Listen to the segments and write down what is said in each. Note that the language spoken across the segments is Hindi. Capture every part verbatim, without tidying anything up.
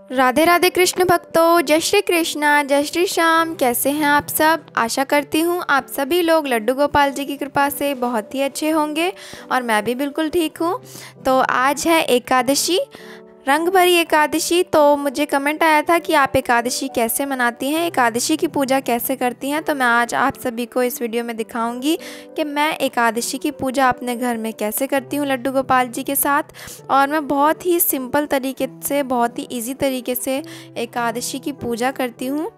राधे राधे कृष्ण भक्तों, जय श्री कृष्णा, जय श्री श्याम। कैसे हैं आप सब? आशा करती हूँ आप सभी लोग लड्डू गोपाल जी की कृपा से बहुत ही अच्छे होंगे और मैं भी बिल्कुल ठीक हूँ। तो आज है एकादशी, रंग भरी एकादशी। तो मुझे कमेंट आया था कि आप एकादशी कैसे मनाती हैं, एकादशी की पूजा कैसे करती हैं। तो मैं आज आप सभी को इस वीडियो में दिखाऊंगी कि मैं एकादशी की पूजा अपने घर में कैसे करती हूँ लड्डू गोपाल जी के साथ। और मैं बहुत ही सिंपल तरीके से, बहुत ही इजी तरीके से एकादशी की पूजा करती हूँ।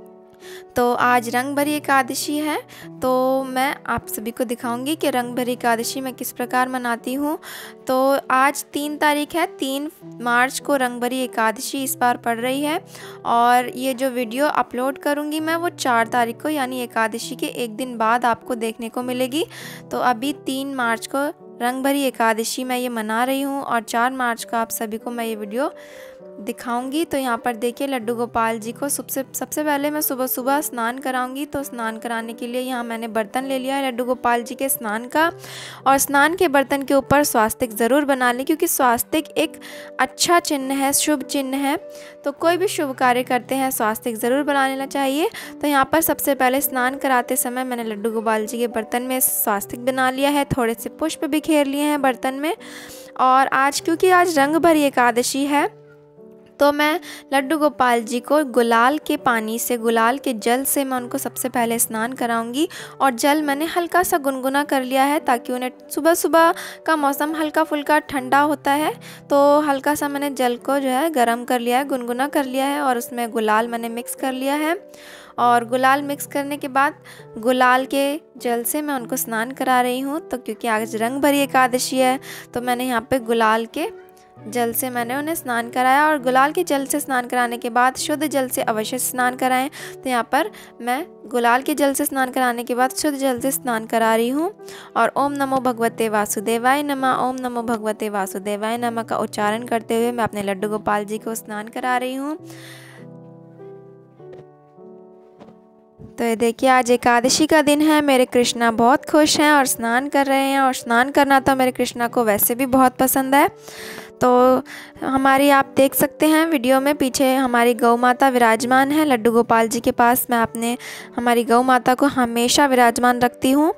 तो आज रंग भरी एकादशी है, तो मैं आप सभी को दिखाऊंगी कि रंग भरी एकादशी मैं किस प्रकार मनाती हूँ। तो आज तीन तारीख है, तीन मार्च को रंग भरी एकादशी इस बार पड़ रही है। और ये जो वीडियो अपलोड करूँगी मैं वो चार तारीख को, यानी एकादशी के एक दिन बाद आपको देखने को मिलेगी। तो अभी तीन मार्च को रंग भरी एकादशी मैं ये मना रही हूँ और चार मार्च को आप सभी को मैं ये वीडियो दिखाऊंगी। तो यहाँ पर देखिए लड्डू गोपाल जी को सबसे सबसे पहले मैं सुबह सुबह स्नान कराऊंगी। तो स्नान कराने के लिए यहाँ मैंने बर्तन ले लिया है लड्डू गोपाल जी के स्नान का। और स्नान के बर्तन के ऊपर स्वास्तिक ज़रूर बना लें, क्योंकि स्वास्तिक एक अच्छा चिन्ह है, शुभ चिन्ह है। तो कोई भी शुभ कार्य करते हैं स्वास्तिक ज़रूर बना लेना चाहिए। तो यहाँ पर सबसे पहले स्नान कराते समय मैंने लड्डू गोपाल जी के बर्तन में स्वास्तिक बना लिया है, थोड़े से पुष्प बिखेर लिए हैं बर्तन में। और आज क्योंकि आज रंग भरी एकादशी है, तो मैं लड्डू गोपाल जी को गुलाल के पानी से, गुलाल के जल से मैं उनको सबसे पहले स्नान कराऊंगी। और जल मैंने हल्का सा गुनगुना कर लिया है, ताकि उन्हें, सुबह सुबह का मौसम हल्का फुल्का ठंडा होता है, तो हल्का सा मैंने जल को जो है गर्म कर लिया है, गुनगुना कर लिया है। और उसमें गुलाल मैंने मिक्स कर लिया है। और गुलाल मिक्स करने के बाद गुलाल के जल से मैं उनको स्नान करा रही हूँ। तो क्योंकि आज रंग भरी एकादशी है, तो मैंने यहाँ पे गुलाल के जल से मैंने उन्हें स्नान कराया। और गुलाल के जल से स्नान कराने के बाद शुद्ध जल से अवश्य स्नान कराएं। तो यहाँ पर मैं गुलाल के जल से स्नान कराने के बाद शुद्ध जल से स्नान करा रही हूँ। और ओम नमो भगवते वासुदेवाय नमः, ओम नमो भगवते वासुदेवाय नमः का उच्चारण करते हुए मैं अपने लड्डू गोपाल जी को स्नान करा रही हूँ। तो ये देखिए आज एकादशी का दिन है, मेरे कृष्णा बहुत खुश हैं और स्नान कर रहे हैं। और स्नान करना तो मेरे कृष्णा को वैसे भी बहुत पसंद है। तो हमारी, आप देख सकते हैं वीडियो में, पीछे हमारी गौ माता विराजमान है लड्डू गोपाल जी के पास। मैं अपने हमारी गौ माता को हमेशा विराजमान रखती हूँ।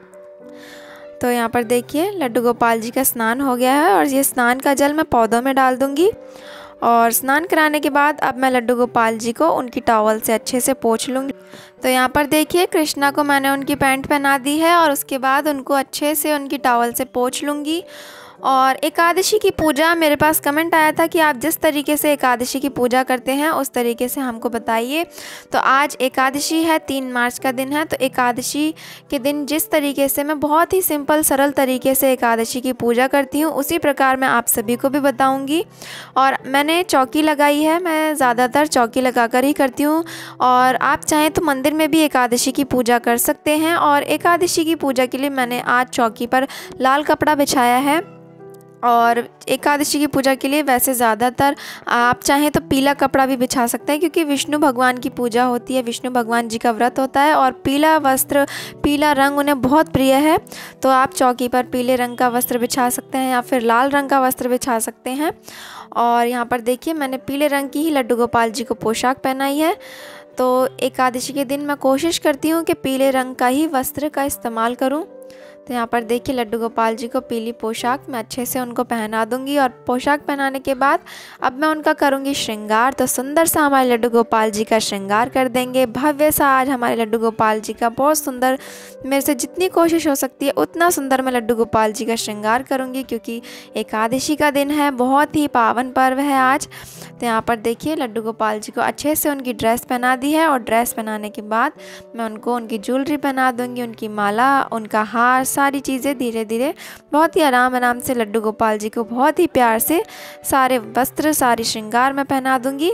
तो यहाँ पर देखिए लड्डू गोपाल जी का स्नान हो गया है और ये स्नान का जल मैं पौधों में डाल दूँगी। और स्नान कराने के बाद अब मैं लड्डू गोपाल जी को उनकी टॉवल से अच्छे से पोंछ लूँगी। तो यहाँ पर देखिए कृष्णा को मैंने उनकी पैंट पहना दी है और उसके बाद उनको अच्छे से उनकी टॉवल से पोंछ लूँगी। और एकादशी की पूजा, मेरे पास कमेंट आया था कि आप जिस तरीके से एकादशी की पूजा करते हैं उस तरीके से हमको बताइए। तो आज एकादशी है, तीन मार्च का दिन है। तो एकादशी के दिन जिस तरीके से मैं बहुत ही सिंपल सरल तरीके से एकादशी की पूजा करती हूँ, उसी प्रकार मैं आप सभी को भी बताऊँगी। और मैंने चौकी लगाई है, मैं ज़्यादातर चौकी लगा कर ही करती हूँ। और आप चाहें तो मंदिर में भी एकादशी की पूजा कर सकते हैं। और एकादशी की पूजा के लिए मैंने आज चौकी पर लाल कपड़ा बिछाया है। और एकादशी की पूजा के लिए वैसे ज़्यादातर आप चाहें तो पीला कपड़ा भी बिछा सकते हैं, क्योंकि विष्णु भगवान की पूजा होती है, विष्णु भगवान जी का व्रत होता है और पीला वस्त्र, पीला रंग उन्हें बहुत प्रिय है। तो आप चौकी पर पीले रंग का वस्त्र बिछा सकते हैं या फिर लाल रंग का वस्त्र बिछा सकते हैं। और यहाँ पर देखिए मैंने पीले रंग की ही लड्डू गोपाल जी को पोशाक पहनाई है। तो एकादशी के दिन मैं कोशिश करती हूँ कि पीले रंग का ही वस्त्र का इस्तेमाल करूँ। तो यहाँ पर देखिए लड्डू गोपाल जी को पीली पोशाक मैं अच्छे से उनको पहना दूंगी। और पोशाक पहनाने के बाद अब मैं उनका करूँगी श्रृंगार। तो सुंदर सा हमारे लड्डू गोपाल जी का श्रृंगार कर देंगे, भव्य सा आज हमारे लड्डू गोपाल जी का बहुत सुंदर, मेरे से जितनी कोशिश हो सकती है उतना सुंदर मैं लड्डू गोपाल जी का श्रृंगार करूँगी, क्योंकि एकादशी का दिन है, बहुत ही पावन पर्व है आज। तो यहाँ पर देखिए लड्डू गोपाल जी को अच्छे से उनकी ड्रेस पहना दी है। और ड्रेस पहनाने के बाद मैं उनको उनकी ज्वेलरी पहना दूँगी, उनकी माला, उनका हार, सारी चीज़ें धीरे धीरे बहुत ही आराम आराम से लड्डू गोपाल जी को बहुत ही प्यार से सारे वस्त्र, सारी श्रृंगार मैं पहना दूंगी।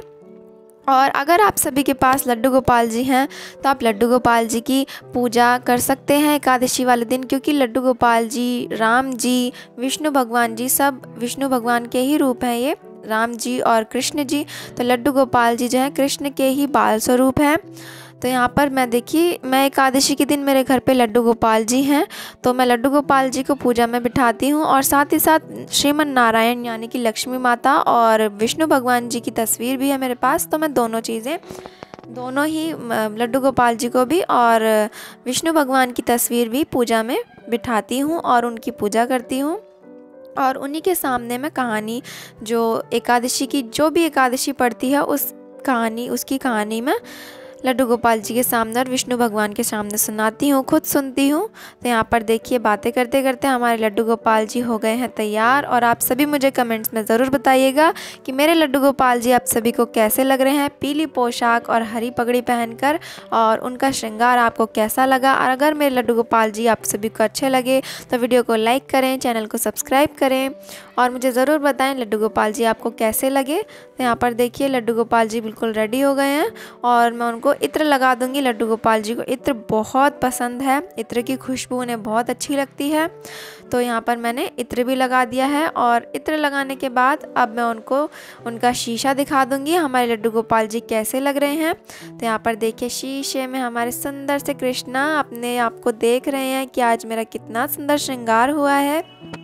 और अगर आप सभी के पास लड्डू गोपाल जी हैं तो आप लड्डू गोपाल जी की पूजा कर सकते हैं एकादशी वाले दिन, क्योंकि लड्डू गोपाल जी, राम जी, विष्णु भगवान जी, सब विष्णु भगवान के ही रूप हैं ये, राम जी और कृष्ण जी। तो लड्डू गोपाल जी जो हैं कृष्ण के ही बाल स्वरूप हैं। तो यहाँ पर मैं देखिए, मैं एकादशी के दिन मेरे घर पे लड्डू गोपाल जी हैं, तो मैं लड्डू गोपाल जी को पूजा में बिठाती हूँ और साथ ही साथ श्रीमन नारायण यानी कि लक्ष्मी माता और विष्णु भगवान जी की तस्वीर भी है मेरे पास। तो मैं दोनों चीज़ें, दोनों ही लड्डू गोपाल जी को भी और विष्णु भगवान की तस्वीर भी पूजा में बिठाती हूँ और उनकी पूजा करती हूँ। और उन्हीं के सामने मैं कहानी, जो एकादशी की जो भी एकादशी पड़ती है उस कहानी उसकी कहानी में लड्डू गोपाल जी के सामने और विष्णु भगवान के सामने सुनाती हूँ, खुद सुनती हूँ। तो यहाँ पर देखिए, बातें करते करते हमारे लड्डू गोपाल जी हो गए हैं तैयार। और आप सभी मुझे कमेंट्स में ज़रूर बताइएगा कि मेरे लड्डू गोपाल जी आप सभी को कैसे लग रहे हैं पीली पोशाक और हरी पगड़ी पहनकर, और उनका श्रृंगार आपको कैसा लगा। और अगर मेरे लड्डू गोपाल जी आप सभी को अच्छे लगे तो वीडियो को लाइक करें, चैनल को सब्सक्राइब करें और मुझे ज़रूर बताएं लड्डू गोपाल जी आपको कैसे लगे। तो यहाँ पर देखिए, लड्डू गोपाल जी बिल्कुल रेडी हो गए हैं और मैं उनको इत्र लगा दूंगी। लड्डू गोपाल जी को इत्र बहुत पसंद है, इत्र की खुशबू उन्हें बहुत अच्छी लगती है। तो यहाँ पर मैंने इत्र भी लगा दिया है और इत्र लगाने के बाद अब मैं उनको उनका शीशा दिखा दूंगी हमारे लड्डू गोपाल जी कैसे लग रहे हैं। तो यहाँ पर देखिए, शीशे में हमारे सुंदर से कृष्णा अपने आप को देख रहे हैं कि आज मेरा कितना सुंदर श्रृंगार हुआ है।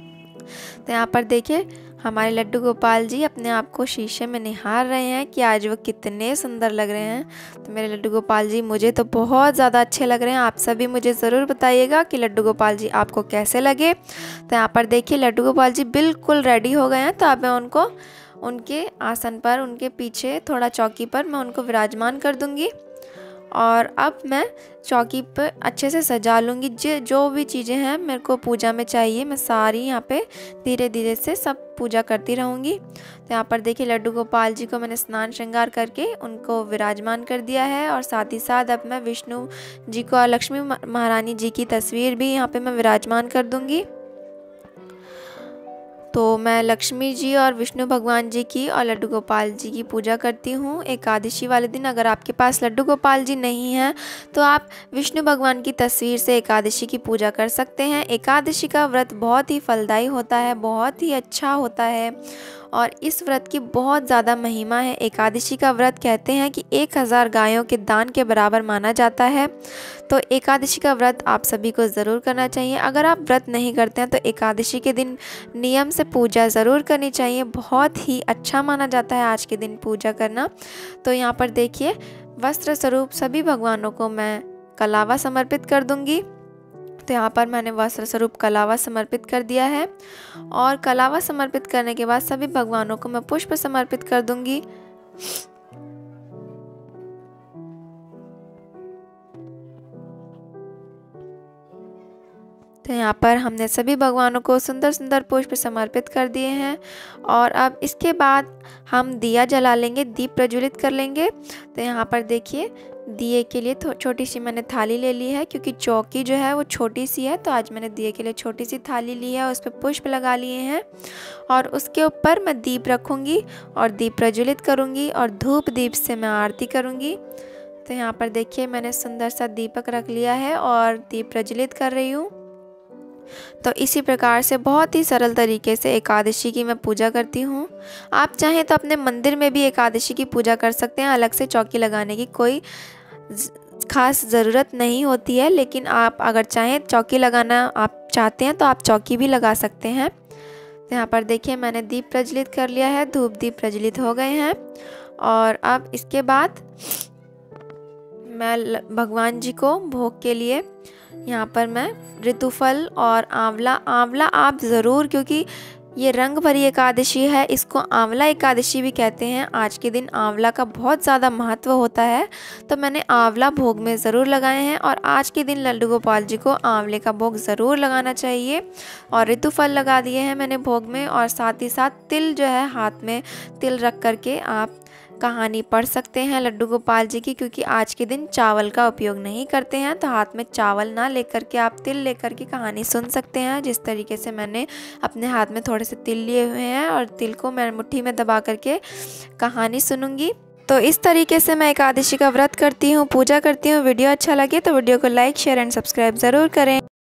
तो यहाँ पर देखिए, हमारे लड्डू गोपाल जी अपने आप को शीशे में निहार रहे हैं कि आज वो कितने सुंदर लग रहे हैं। तो मेरे लड्डू गोपाल जी मुझे तो बहुत ज़्यादा अच्छे लग रहे हैं। आप सभी मुझे ज़रूर बताइएगा कि लड्डू गोपाल जी आपको कैसे लगे। तो यहाँ पर देखिए, लड्डू गोपाल जी बिल्कुल रेडी हो गए हैं। तो अब मैं उनको उनके आसन पर, उनके पीछे थोड़ा चौकी पर मैं उनको विराजमान कर दूँगी और अब मैं चौकी पर अच्छे से सजा लूँगी। जो जो भी चीज़ें हैं मेरे को पूजा में चाहिए, मैं सारी यहाँ पे धीरे धीरे से सब पूजा करती रहूँगी। तो यहाँ पर देखिए, लड्डू गोपाल जी को मैंने स्नान श्रृंगार करके उनको विराजमान कर दिया है और साथ ही साथ अब मैं विष्णु जी को और लक्ष्मी महारानी जी की तस्वीर भी यहाँ पर मैं विराजमान कर दूँगी। तो मैं लक्ष्मी जी और विष्णु भगवान जी की और लड्डू गोपाल जी की पूजा करती हूँ एकादशी वाले दिन। अगर आपके पास लड्डू गोपाल जी नहीं हैं तो आप विष्णु भगवान की तस्वीर से एकादशी की पूजा कर सकते हैं। एकादशी का व्रत बहुत ही फलदायी होता है, बहुत ही अच्छा होता है और इस व्रत की बहुत ज़्यादा महिमा है। एकादशी का व्रत कहते हैं कि एक हज़ार गायों के दान के बराबर माना जाता है। तो एकादशी का व्रत आप सभी को ज़रूर करना चाहिए। अगर आप व्रत नहीं करते हैं तो एकादशी के दिन नियम से पूजा ज़रूर करनी चाहिए, बहुत ही अच्छा माना जाता है आज के दिन पूजा करना। तो यहाँ पर देखिए, वस्त्र स्वरूप सभी भगवानों को मैं कलावा समर्पित कर दूँगी। तो यहाँ पर मैंने वस्त्र स्वरूप कलावा समर्पित कर दिया है और कलावा समर्पित करने के बाद सभी भगवानों को मैं पुष्प समर्पित कर दूंगी। तो यहाँ पर हमने सभी भगवानों को सुंदर सुंदर पुष्प समर्पित कर दिए हैं और अब इसके बाद हम दिया जला लेंगे, दीप प्रज्वलित कर लेंगे। तो यहाँ पर देखिए, दिए के लिए छोटी सी मैंने थाली ले ली है क्योंकि चौकी जो है वो छोटी सी है। तो आज मैंने दिए के लिए छोटी सी थाली ली है, उस पर पुष्प लगा लिए हैं और उसके ऊपर मैं दीप रखूँगी और दीप प्रज्वलित करूँगी और धूप दीप से मैं आरती करूँगी। तो यहाँ पर देखिए, मैंने सुंदर सा दीपक रख लिया है और दीप प्रज्वलित कर रही हूँ। तो इसी प्रकार से बहुत ही सरल तरीके से एकादशी की मैं पूजा करती हूँ। आप चाहें तो अपने मंदिर में भी एकादशी की पूजा कर सकते हैं, अलग से चौकी लगाने की कोई खास ज़रूरत नहीं होती है। लेकिन आप अगर चाहें चौकी लगाना आप चाहते हैं तो आप चौकी भी लगा सकते हैं। तो यहाँ पर देखिए, मैंने दीप प्रज्वलित कर लिया है, धूप दीप प्रज्वलित हो गए हैं और अब इसके बाद मैं भगवान जी को भोग के लिए यहाँ पर मैं ऋतुफल और आंवला आंवला आप ज़रूर, क्योंकि ये रंग भरी एकादशी है, इसको आंवला एकादशी भी कहते हैं। आज के दिन आंवला का बहुत ज़्यादा महत्व होता है, तो मैंने आंवला भोग में ज़रूर लगाए हैं और आज के दिन लड्डू गोपाल जी को आंवले का भोग ज़रूर लगाना चाहिए। और ऋतुफल लगा दिए हैं मैंने भोग में और साथ ही साथ तिल जो है, हाथ में तिल रख करके आप कहानी पढ़ सकते हैं लड्डू गोपाल जी की, क्योंकि आज के दिन चावल का उपयोग नहीं करते हैं। तो हाथ में चावल ना लेकर के आप तिल लेकर के कहानी सुन सकते हैं। जिस तरीके से मैंने अपने हाथ में थोड़े से तिल लिए हुए हैं और तिल को मैं मुट्ठी में दबा करके कहानी सुनूंगी। तो इस तरीके से मैं एकादशी का व्रत करती हूँ, पूजा करती हूँ। वीडियो अच्छा लगे तो वीडियो को लाइक शेयर एंड सब्सक्राइब ज़रूर करें।